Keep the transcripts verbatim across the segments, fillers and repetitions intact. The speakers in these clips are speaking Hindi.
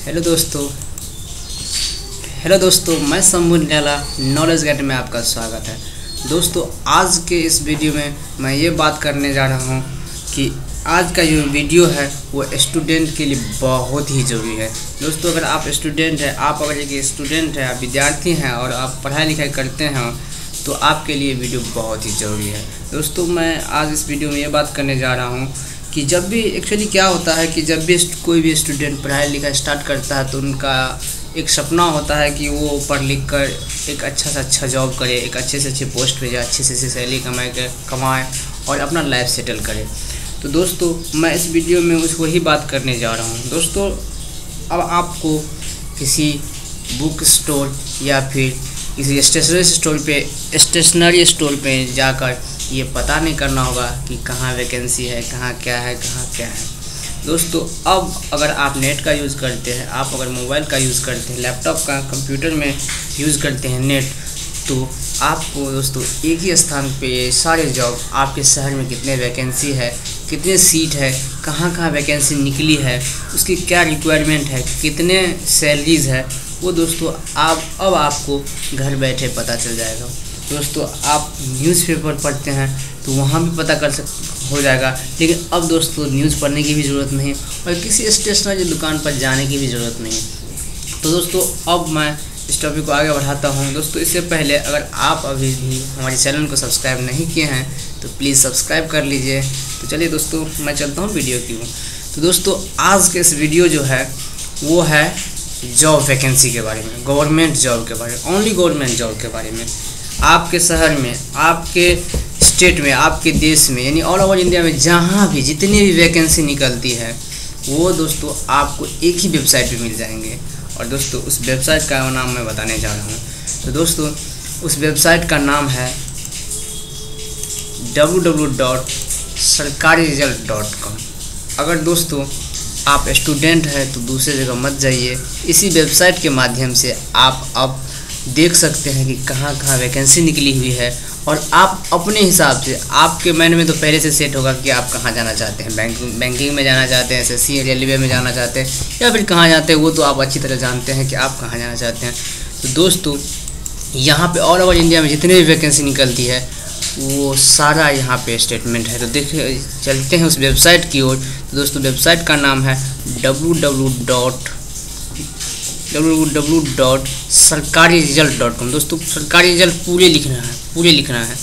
हेलो दोस्तों हेलो दोस्तों मैं शंभू निराला नॉलेज गाइड में आपका स्वागत है। दोस्तों आज के इस वीडियो में मैं ये बात करने जा रहा हूँ कि आज का जो वीडियो है वो स्टूडेंट के लिए बहुत ही ज़रूरी है। दोस्तों अगर आप स्टूडेंट हैं, आप अगर एक स्टूडेंट हैं, आप विद्यार्थी हैं और आप पढ़ाई लिखाई करते हैं तो आपके लिए वीडियो बहुत ही ज़रूरी है। दोस्तों मैं आज इस वीडियो में ये बात करने जा रहा हूँ कि जब भी एक्चुअली क्या होता है कि जब भी कोई भी स्टूडेंट पढ़ाई लिखाई स्टार्ट करता है तो उनका एक सपना होता है कि वो पढ़ लिख कर एक अच्छा से अच्छा जॉब करे, एक अच्छे से अच्छे पोस्ट पे जाए, अच्छे से अच्छी सैलरी कमाए कर कमाए और अपना लाइफ सेटल करे। तो दोस्तों मैं इस वीडियो में उसको ही बात करने जा रहा हूँ। दोस्तों अब आपको किसी बुक स्टोर या फिर किसी स्टेशनरी स्टोर पे स्टेशनरी स्टोर पे जाकर ये पता नहीं करना होगा कि कहाँ वैकेंसी है, कहाँ क्या है, कहाँ क्या है। दोस्तों अब अगर आप नेट का यूज़ करते हैं, आप अगर मोबाइल का यूज़ करते हैं, लैपटॉप का, कंप्यूटर में यूज़ करते हैं नेट, तो आपको दोस्तों एक ही स्थान पे सारे जॉब आपके शहर में कितने वैकेंसी है, कितने सीट है, कहाँ कहाँ वैकेंसी निकली है, उसकी क्या रिक्वायरमेंट है, कितने सैलरीज़ है, वो दोस्तों आप अब आपको घर बैठे पता चल जाएगा। दोस्तों आप न्यूज़पेपर पढ़ते हैं तो वहाँ भी पता कर सक हो जाएगा, लेकिन अब दोस्तों न्यूज़ पढ़ने की भी ज़रूरत नहीं और किसी स्टेशनरी दुकान पर जाने की भी ज़रूरत नहीं। तो दोस्तों अब मैं इस टॉपिक को आगे बढ़ाता हूँ। दोस्तों इससे पहले अगर आप अभी भी हमारे चैनल को सब्सक्राइब नहीं किए हैं तो प्लीज़ सब्सक्राइब कर लीजिए। तो चलिए दोस्तों मैं चलता हूँ वीडियो की ओर। तो दोस्तों आज के इस वीडियो जो है वो है जॉब वैकेंसी के बारे में, गवर्नमेंट जॉब के बारे में, ओनली गवर्नमेंट जॉब के बारे में। आपके शहर में, आपके स्टेट में, आपके देश में, यानी ऑल ओवर इंडिया में जहाँ भी जितनी भी वैकेंसी निकलती है वो दोस्तों आपको एक ही वेबसाइट पे मिल जाएंगे। और दोस्तों उस वेबसाइट का नाम मैं बताने जा रहा हूँ। तो दोस्तों उस वेबसाइट का नाम है डब्ल्यू डब्ल्यू डब्ल्यू डॉट सरकारी रिजल्ट डॉट कॉम। अगर दोस्तों आप स्टूडेंट हैं तो दूसरी जगह मत जाइए, इसी वेबसाइट के माध्यम से आप अब देख सकते हैं कि कहाँ कहाँ वैकेंसी निकली हुई है और आप अपने हिसाब से, आपके माइंड में तो पहले से सेट होगा कि आप कहाँ जाना चाहते हैं, बैंक बैंकिंग में जाना चाहते हैं, एसएससी रेलवे में जाना चाहते हैं या फिर कहाँ जाते हैं, वो तो आप अच्छी तरह जानते हैं कि आप कहाँ जाना चाहते हैं। तो दोस्तों यहाँ पे ऑल ओवर इंडिया में जितने भी वैकेंसी निकलती है वो सारा यहाँ पे स्टेटमेंट है। तो देखिए चलते हैं उस वेबसाइट की ओर। तो दोस्तों वेबसाइट का नाम है W W W W dot सरकारी रिजल्ट डॉट कॉम। दोस्तों सरकारी रिजल्ट पूरे लिखना है, पूरे लिखना है,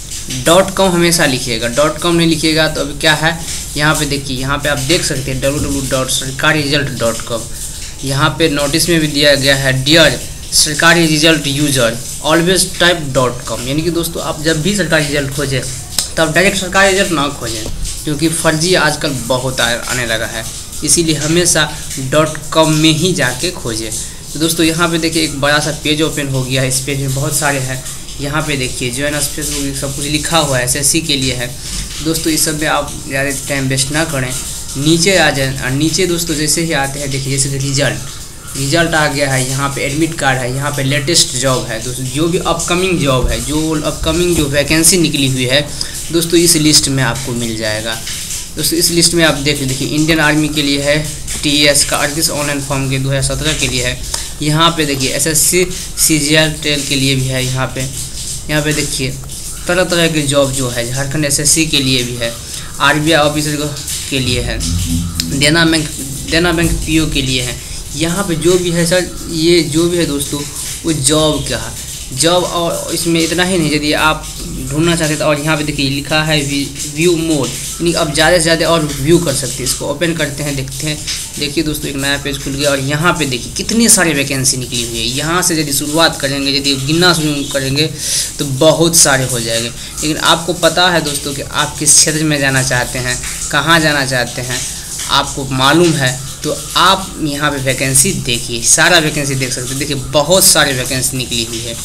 डॉट कॉम हमेशा लिखिएगा, डॉट कॉम नहीं लिखिएगा तो अभी क्या है यहाँ पे देखिए, यहाँ पे आप देख सकते हैं डब्ल्यू डब्ल्यू डब्ल्यू डॉट सरकारी रिजल्ट डॉट कॉम। यहाँ पे नोटिस में भी दिया गया है डियर सरकारी result user always type dot com. यानी कि दोस्तों आप जब भी सरकारी रिजल्ट खोजें तब डायरेक्ट सरकारी रिजल्ट ना खोजें, क्योंकि फर्जी आजकल बहुत आने लगा है, इसीलिए हमेशा डॉट कॉम में ही जाके खोजें। तो दोस्तों यहाँ पे देखिए एक बड़ा सा पेज ओपन हो गया है। इस पेज में बहुत सारे हैं, यहाँ पे देखिए ज्वाइन अस फेसबुक सब कुछ लिखा हुआ है, एसएससी के लिए है। दोस्तों इस सब में आप ज़्यादा टाइम वेस्ट ना करें, नीचे आ जाए। और नीचे दोस्तों जैसे ही आते हैं देखिए जैसे रिजल्ट रिजल्ट आ गया है, यहाँ पे एडमिट कार्ड है, यहाँ पे लेटेस्ट जॉब है। दोस्तों जो भी अपकमिंग जॉब है, जो अपकमिंग जो वैकेंसी निकली हुई है दोस्तों इस लिस्ट में आपको मिल जाएगा। दोस्तों इस लिस्ट में आप देख देखिए इंडियन आर्मी के लिए है, टीएस का अड़तीस ऑनलाइन फॉर्म के दो हज़ार सत्रह के लिए है। यहाँ पे देखिए एसएससी सीजीएल ट्रेल के लिए भी है। यहाँ पे यहाँ पे देखिए तरह तरह के जॉब जो है, झारखंड एसएससी के लिए भी है, आरबीआई ऑफिसर के लिए है, देना बैंक देना बैंक पीओ के लिए है। यहाँ पे जो भी है सर, ये जो भी है दोस्तों वो जॉब का है जॉब। और इसमें इतना ही नहीं, यदि आप ढूंढना चाहते हैं और यहाँ पे देखिए लिखा है व्यू मोड, यानी अब ज़्यादा से ज़्यादा और व्यू कर सकते हैं। इसको ओपन करते हैं, देखते हैं। देखिए दोस्तों एक नया पेज खुल गया और यहाँ पे देखिए कितने सारे वैकेंसी निकली हुई है। यहाँ से यदि शुरुआत करेंगे, यदि गिनना शुरू करेंगे तो बहुत सारे हो जाएंगे। लेकिन आपको पता है दोस्तों कि आप किस क्षेत्र में जाना चाहते हैं, कहाँ जाना चाहते हैं, आपको मालूम है तो आप यहाँ पे वैकेंसी देखिए, सारा वैकेंसी देख सकते हैं। देखिए बहुत सारे वैकेंसी निकली हुई है।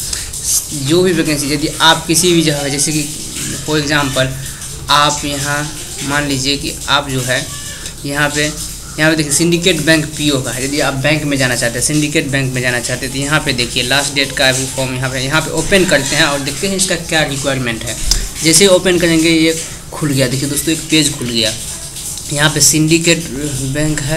जो भी वैकेंसी यदि आप किसी भी जगह, जैसे कि फॉर एग्जांपल आप यहाँ मान लीजिए कि आप जो है यहाँ पे यहाँ पे देखिए सिंडिकेट बैंक पीओ का है। यदि आप बैंक में जाना चाहते हैं, सिंडिकेट बैंक में जाना चाहते हैं तो यहाँ पे देखिए लास्ट डेट का भी फॉर्म यहाँ पे यहाँ पे ओपन करते हैं और देखते हैं इसका क्या रिक्वायरमेंट है। जैसे ओपन करेंगे ये खुल गया। देखिए दोस्तों एक पेज खुल गया, यहाँ पे सिंडिकेट बैंक है,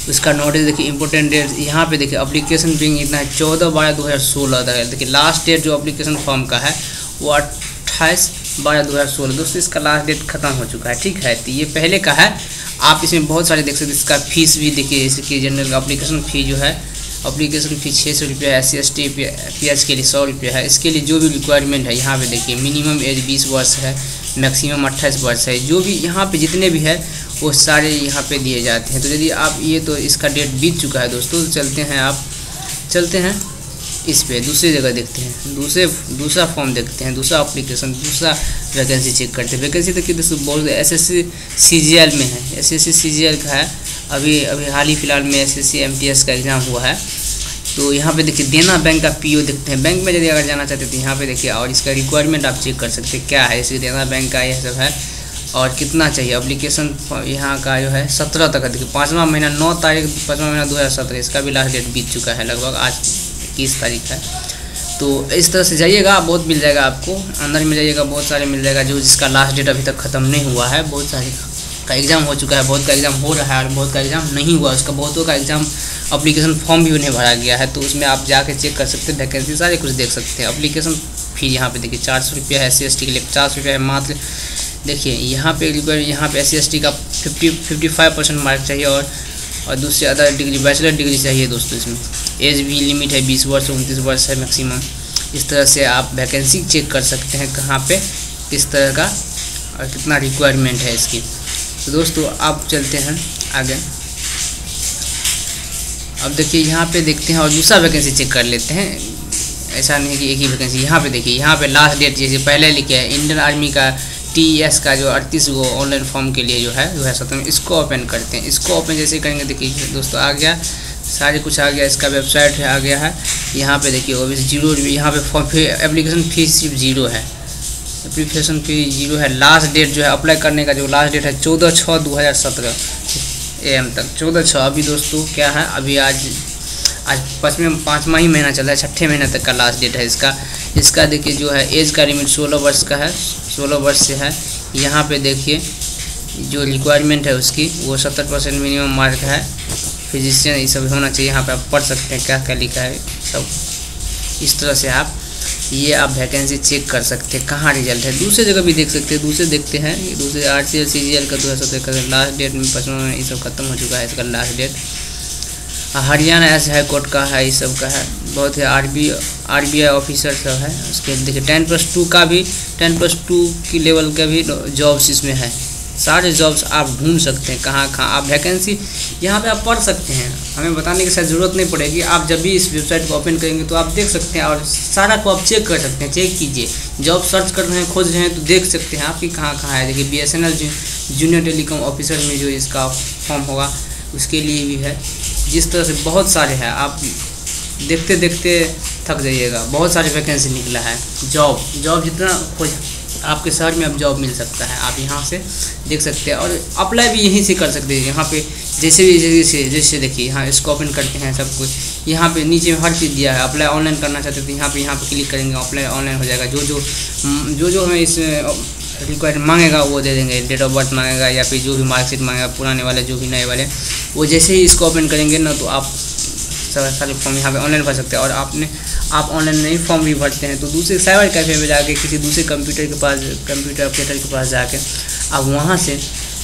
उसका नोटिस देखिए, इंपॉर्टेंट डेट यहाँ पे देखिए, एप्लीकेशन बिंग इतना है चौदह बारह दो हज़ार सोलह तक है। देखिए लास्ट डेट जो एप्लीकेशन फॉर्म का है वो अट्ठाईस बारह दो हज़ार सोलह। दोस्तों इसका लास्ट डेट खत्म हो चुका है, ठीक है। तो ये पहले का है, आप इसमें बहुत सारे देख सकते हैं। इसका फीस भी देखिए, इसकी जनरल एप्लीकेशन फ़ी जो है, एप्लीकेशन फ़ी छः सौ रुपया है। S C S T P H के लिए सौ रुपया है। इसके लिए जो भी रिक्वायरमेंट है यहाँ पे देखिए, मिनिमम एज बीस वर्ष है, मैक्सिमम अट्ठाईस वर्ष है। जो भी यहाँ पे जितने भी है वो सारे यहाँ पे दिए जाते हैं। तो यदि आप ये, तो इसका डेट बीत चुका है दोस्तों। चलते हैं आप चलते हैं इस पे दूसरी जगह देखते हैं, दूसरे दूसरा फॉर्म देखते हैं, दूसरा एप्लीकेशन, दूसरा वैकेंसी चेक करते हैं। वैकेंसी देखिए दोस्तों, बहुत S S C C G L में है। S S C C G L का है, अभी अभी हाल ही फिलहाल में S S C M T S का एग्ज़ाम हुआ है। तो यहाँ पे देखिए, देना बैंक का पी ओ देखते हैं। बैंक में यदि अगर जाना चाहते हैं तो यहाँ पे देखिए, और इसका रिक्वायरमेंट आप चेक कर सकते हैं क्या है। इसलिए देना बैंक का यह सब है, और कितना चाहिए। एप्लीकेशन यहाँ का जो है सत्रह तक है। देखिए पाँचवा महीना नौ तारीख पाँचवा महीना दो हज़ार सत्रह, इसका भी लास्ट डेट बीत चुका है लगभग, आज इक्कीस तारीख है। तो इस तरह से जाइएगा, बहुत मिल जाएगा आपको। अंदर में जाइएगा, बहुत सारे मिल जाएगा। जो जिसका लास्ट डेट अभी तक ख़त्म नहीं हुआ है, बहुत सारे का एग्ज़ाम हो चुका है, बहुत का एग्ज़ाम हो रहा है, और बहुत का एग्ज़ाम नहीं हुआ। उसका बहुतों का एग्ज़ाम एप्लीकेशन फॉर्म भी उन्हें भरा गया है। तो उसमें आप जाके चेक कर सकते हैं, वैकेंसी सारे कुछ देख सकते हैं। एप्लीकेशन फ़ी यहाँ पे देखिए चार सौ रुपया है। एस सी एस टी के लिए पचास रुपया है मात्र। देखिए यहाँ पे यहाँ पे एस सी एस टी का fifty fifty five percent mark चाहिए, और और दूसरे अदर डिग्री बैचलर डिग्री चाहिए दोस्तों। इसमें एज भी लिमिट है बीस वर्ष, उनतीस वर्ष है मैक्सिमम। इस तरह से आप वैकेंसी चेक कर सकते हैं कहाँ पे किस तरह का और कितना रिक्वायरमेंट है इसकी। तो दोस्तों आप चलते हैं आगे। अब देखिए यहाँ पे देखते हैं और दूसरा वैकेंसी चेक कर लेते हैं। ऐसा नहीं कि एक ही वैकेंसी। यहाँ पे देखिए, यहाँ पे लास्ट डेट जैसे पहले लिखे है, इंडियन आर्मी का टी एस का जो अड़तीस गो ऑनलाइन फॉर्म के लिए जो है दो हज़ार सत्रह में, इसको ओपन करते हैं। इसको ओपन जैसे करेंगे देखिए दोस्तों, आ गया सारे कुछ आ गया। इसका वेबसाइट है, आ गया है। यहाँ पे देखिए वो भी जीरो, यहाँ पे फॉर्म फी एप्लीकेशन फीस सिर्फ जीरो है, एप्लीकेशन फी जीरो है। लास्ट डेट जो है अप्लाई करने का जो लास्ट डेट है चौदह छः दो हज़ार सत्रह ए एम तक, चौदह छः। अभी दोस्तों क्या है, अभी आज आज पाँचवें पाँचवा ही महीना चल रहा है, छठे महीने तक का लास्ट डेट है इसका। इसका देखिए जो है एज का लिमिट सोलह वर्ष का है, सोलह वर्ष से है। यहाँ पे देखिए जो रिक्वायरमेंट है उसकी वो सत्तर परसेंट मिनिमम मार्क है। फिजिशियन ये सब होना चाहिए। यहाँ पे आप पढ़ सकते हैं क्या क्या लिखा है सब। इस तरह से आप ये आप वैकेंसी चेक कर सकते हैं कहाँ रिजल्ट है। दूसरे जगह भी देख सकते हैं, दूसरे देखते हैं। ये दूसरे R C L C G L का दो हज़ार सत्रह का लास्ट डेट में पचपन में ये सब खत्म हो चुका है इसका last date. Haryana S high court का है, ये सब का है। बहुत ही R B R B I officer सब है। उसके देखिए टेन प्लस टू का भी टेन प्लस टू की लेवल का भी जॉब्स इसमें है। सारे जॉब्स आप ढूंढ सकते हैं कहाँ कहाँ। आप वैकेंसी यहाँ पे आप पढ़ सकते हैं, हमें बताने की शायद ज़रूरत नहीं पड़ेगी। आप जब भी इस वेबसाइट को ओपन करेंगे तो आप देख सकते हैं और सारा को आप चेक कर सकते हैं। चेक कीजिए, जॉब सर्च कर रहे हैं, खोज रहे हैं तो देख सकते हैं आपकी कहाँ कहाँ है। देखिए B S N L junior telecom officer में जो इसका फॉर्म होगा उसके लिए भी है। जिस तरह से बहुत सारे हैं, आप देखते देखते थक जाइएगा। बहुत सारे वैकेंसी निकला है। जॉब जॉब जितना खोज आपके शहर में अब जॉब मिल सकता है, आप यहाँ से देख सकते हैं। और अप्लाई भी यहीं से कर सकते हैं। यहाँ पे जैसे भी जैसे जैसे देखिए यहाँ इसको ओपन करते हैं, सब कुछ यहाँ पे नीचे में हर चीज़ दिया है। अप्लाई ऑनलाइन करना चाहते हैं तो यहाँ पे यहाँ पे क्लिक करेंगे, अप्लाई ऑनलाइन हो जाएगा। जो जो जो जो हमें इस रिक्वायर्ड मांगेगा वो दे देंगे। डेट ऑफ बर्थ मांगेगा या फिर जो भी मार्कशीट मांगेगा, पुराने वाले जो भी नए वाले, वो जैसे ही इसको ओपन करेंगे ना तो आप सारे फॉर्म यहाँ पे ऑनलाइन भर सकते हैं। और आपने आप ऑनलाइन नहीं फॉर्म भी भरते हैं तो दूसरे साइबर कैफ़े में जाके किसी दूसरे कंप्यूटर के पास कंप्यूटर ऑपरेटर के पास जाके आप वहाँ से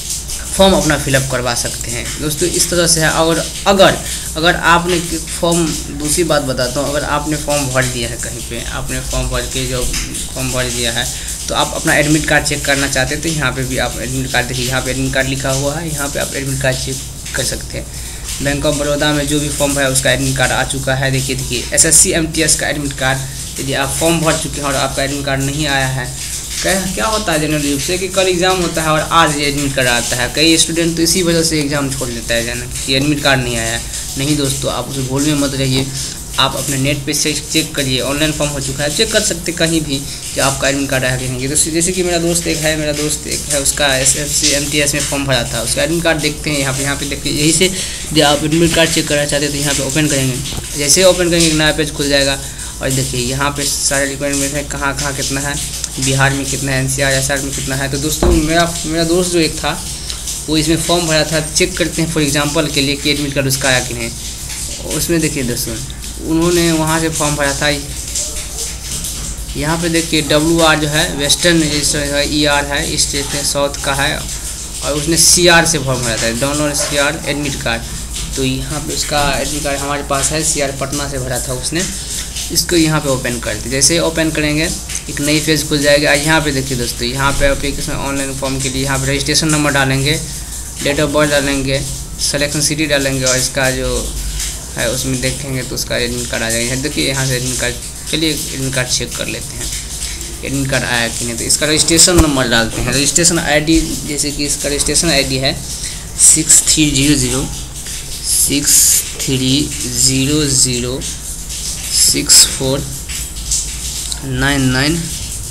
फॉर्म अपना फिलअप करवा सकते हैं दोस्तों। इस तरह से है। और अगर अगर आपने फॉर्म, दूसरी बात बताता हूँ, अगर आपने फॉर्म भर दिया है कहीं पे, आपने फॉर्म भर के जो फॉर्म भर दिया है तो आप अपना एडमिट कार्ड चेक करना चाहते हैं तो यहाँ पे भी आप एडमिट कार्ड देखिए, यहाँ पे एडमिट कार्ड लिखा हुआ है, यहाँ पे आप एडमिट कार्ड चेक कर सकते हैं। बैंक ऑफ बड़ौदा में जो भी फॉर्म है उसका एडमिट कार्ड आ चुका है। देखिए देखिए S S C M T S का एडमिट कार्ड। यदि आप फॉर्म भर चुके हैं और आपका एडमिट कार्ड नहीं आया है, क्या क्या होता है जनरल रूप से कि कल एग्ज़ाम होता है और आज एडमिट कार्ड आता है। कई स्टूडेंट तो इसी वजह से एग्ज़ाम छोड़ लेता है जाना कि एडमिट कार्ड नहीं आया है। नहीं दोस्तों, आप उसे भूल में मत रहिए। आप अपने नेट पे से चेक करिए, ऑनलाइन फॉर्म हो चुका है, चेक कर सकते कहीं भी कि आपका एडमिट कार्ड आया कि नहीं। तो जैसे कि मेरा दोस्त एक है मेरा दोस्त एक है उसका S S C M T S में फॉर्म भरा था, उसका एडमिट कार्ड देखते हैं यहाँ पे यहाँ पे देखते हैं। यही से जो आप एडमिट कार्ड चेक करना चाहते हैं तो यहाँ पे ओपन करेंगे। जैसे ओपन करेंगे एक नया पेज खुल जाएगा और देखिए यहाँ पे सारे रिक्वायरमेंट है, कहाँ कहाँ कितना है, बिहार में कितना है, N C R S R में कितना है। तो दोस्तों मेरा मेरा दोस्त जो एक था वो इसमें फॉर्म भरा था। चेक करते हैं फॉर एग्जांपल के लिए कि एडमिट कार्ड उसका आया कि नहीं। उसमें देखिए दोस्तों, उन्होंने वहाँ से फॉर्म भरा था। यहाँ पे देखिए डब्ल्यू आर जो है वेस्टर्न है, ई आर है, स्टेट साउथ का है, और उसने सी आर से फॉर्म भरा था, download C R admit card. तो यहाँ पे उसका एडमिट कार्ड हमारे पास है, सी आर पटना से भरा था उसने। इसको यहाँ पे ओपन करते, जैसे ओपन करेंगे एक नई पेज खुल जाएगा। यहाँ पे देखिए दोस्तों, यहाँ पे एप्लीकेशन ऑनलाइन फॉर्म के लिए यहाँ पे रजिस्ट्रेशन नंबर डालेंगे, डेट ऑफ बर्थ डालेंगे, सिलेक्शन सिटी डालेंगे, और इसका जो है उसमें देखेंगे तो उसका एडमिट कार्ड आ जाएगा। देखिए यहाँ से एडमिट कार्ड, चलिए एडमिट कार्ड चेक कर लेते हैं एडमिट कार्ड आया कि नहीं। तो इसका रजिस्ट्रेशन नंबर डालते हैं, रजिस्ट्रेशन आईडी, जैसे कि इसका रजिस्ट्रेशन आईडी है six three zero zero six three zero zero six four nine nine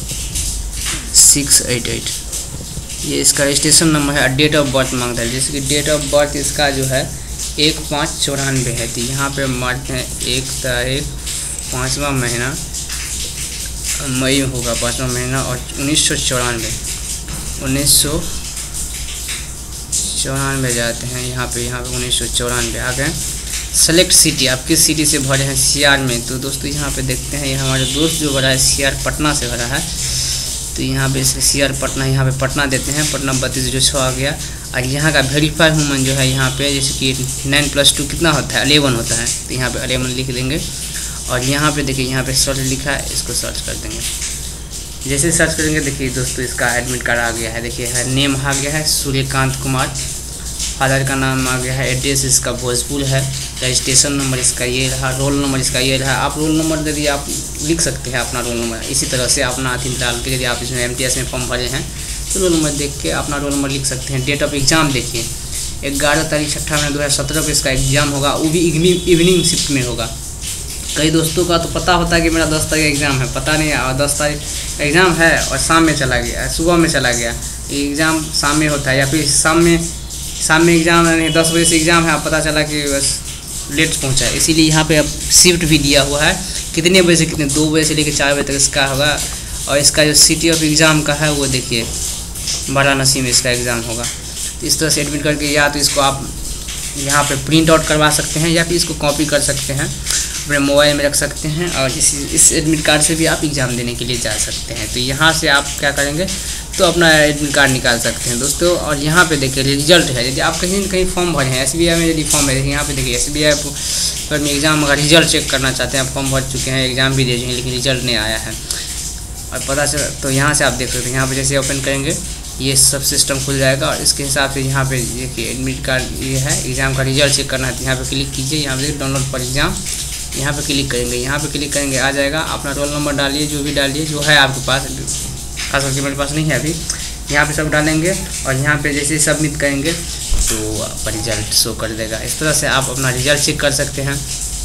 six eight eight, ये इसका रजिस्ट्रेशन नंबर है। डेट ऑफ बर्थ मांगता है, जैसे कि डेट ऑफ बर्थ इसका जो है एक पाँच चौरानवे है। तो यहाँ पे मारते हैं एक तारीख पाँचवा महीना मई होगा, पाँचवा महीना, और उन्नीस सौ चौरानवे उन्नीस सौ चौरानवे जाते हैं यहाँ पे। यहाँ पे उन्नीस सौ चौरानवे आ गए। सेलेक्ट सिटी, आप किस सिटी से भरे हैं, सी आर में। तो दोस्तों यहाँ पे देखते हैं, ये हमारे दोस्त जो भरा है सी आर पटना से भरा है। तो यहाँ पे सी आर पटना, यहाँ पे पटना देते हैं, पटना बत्तीस जीरो छः आ गया। और यहाँ का वेरीफाई हुमन जो है यहाँ पे, जैसे कि नाइन प्लस टू कितना होता है, अलेवन होता है। तो यहाँ पे अलेवन लिख देंगे, और यहाँ पे देखिए यहाँ पे सर्च लिखा है, इसको सर्च कर देंगे। जैसे सर्च करेंगे देखिए दोस्तों, इसका एडमिट कार्ड आ गया है। देखिए है नेम आ गया है सूर्यकांत कुमार, फादर का नाम आ गया है, एड्रेस इसका भोजपुर है, रजिस्ट्रेशन नंबर इसका ये रहा, रोल नंबर इसका ये रहा। आप रोल नंबर यदि आप लिख सकते हैं अपना रोल नंबर, इसी तरह से अपना अथी डाल के, यदि आप इसमें एम टी एस में फॉर्म भरे हैं तो रोल नंबर देख के अपना रोल नंबर लिख सकते हैं। डेट ऑफ एग्ज़ाम देखिए ग्यारह तारीख छठा महीना दो हज़ार सत्रह को इसका एग्ज़ाम होगा, वो भी इवनिंग इवनिंग शिफ्ट में होगा। कई दोस्तों का तो पता होता है कि मेरा दस तारीख एग्ज़ाम है, पता नहीं, और दस तारीख एग्ज़ाम है और शाम में चला गया, सुबह में चला गया। एग्ज़ाम शाम में होता है, या फिर शाम में शाम में एग्ज़ाम नहीं, दस बजे से एग्ज़ाम है, पता चला कि बस लेट पहुंचा है। इसीलिए यहाँ पे अब शिफ्ट भी दिया हुआ है, कितने बजे से कितने, दो बजे से लेकर चार बजे तक इसका होगा। और इसका जो सिटी ऑफ एग्ज़ाम का है वो देखिए वाराणसी में इसका एग्ज़ाम होगा। इस तरह से एडमिट करके या तो इसको आप यहाँ पे प्रिंट आउट करवा सकते हैं, या फिर इसको कॉपी कर सकते हैं, अपने मोबाइल में रख सकते हैं, और इस इस एडमिट कार्ड से भी आप एग्ज़ाम देने के लिए जा सकते हैं। तो यहाँ से आप क्या करेंगे तो अपना एडमिट कार्ड निकाल सकते हैं दोस्तों। और यहाँ पे देखिए रिजल्ट है, यदि आप कहीं न कहीं फॉर्म भरे हैं, एस बी आई में यदि फॉर्म है, यहाँ पे देखिए एस बी आई पर में एग्ज़ाम अगर रिजल्ट चेक करना चाहते हैं, आप फॉर्म भर चुके हैं, एग्ज़ाम भी दे चुके हैं, लेकिन रिजल्ट नहीं आया है और पता चला, तो यहाँ से आप देख सकते हैं। यहाँ पे जैसे ओपन करेंगे ये सब सिस्टम खुल जाएगा, और इसके हिसाब से यहाँ पे देखिए एडमिट कार्ड ये है, एग्ज़ाम का रिजल्ट चेक करना है तो यहाँ पे क्लिक कीजिए, यहाँ पे डाउनलोड फॉर एग्ज़ाम, यहाँ पे क्लिक करेंगे, यहाँ पे क्लिक करेंगे आ जाएगा। अपना रोल नंबर डालिए, जो भी डालिए जो है आपके पास, खास करके मेरे पास नहीं है अभी, यहाँ पे सब डालेंगे, और यहाँ पे जैसे सबमिट करेंगे तो आपका रिजल्ट शो कर देगा। इस तरह से आप अपना रिजल्ट चेक कर सकते हैं,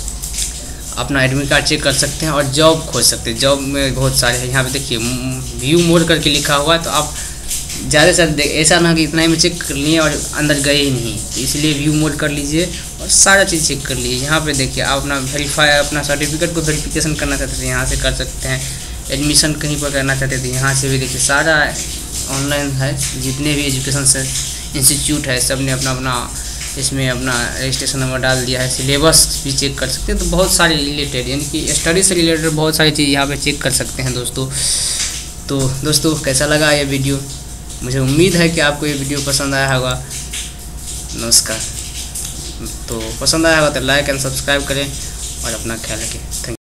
अपना एडमिट कार्ड चेक कर सकते हैं, और जॉब खोज सकते हैं। जॉब में बहुत सारे हैं, यहाँ पे देखिए व्यू मोड करके लिखा हुआ है, तो आप ज़्यादा से ज़्यादा ऐसा ना कि इतना ही में चेक कर लिए और अंदर गए ही नहीं, तो इसलिए व्यू मोड कर लीजिए और सारा चीज़ चेक कर लीजिए। यहाँ पे देखिए आप अपना वेरीफाई, अपना सर्टिफिकेट को वेरिफिकेशन करना चाहते थे यहाँ से कर सकते हैं, एडमिशन कहीं पर करना चाहते थे यहाँ से भी देखिए सारा ऑनलाइन है। जितने भी एजुकेशन से इंस्टीट्यूट है सब ने अपना अपना इसमें अपना रजिस्ट्रेशन नंबर डाल दिया है। सिलेबस भी चेक कर सकते हैं, तो बहुत सारे रिलेटेड यानी कि स्टडी से रिलेटेड बहुत सारी चीज़ यहाँ पे चेक कर सकते हैं दोस्तों। तो दोस्तों कैसा लगा ये वीडियो, मुझे उम्मीद है कि आपको ये वीडियो पसंद आया होगा। नमस्कार। तो पसंद आया होगा तो लाइक एंड सब्सक्राइब करें और अपना ख्याल रखें। Thank you.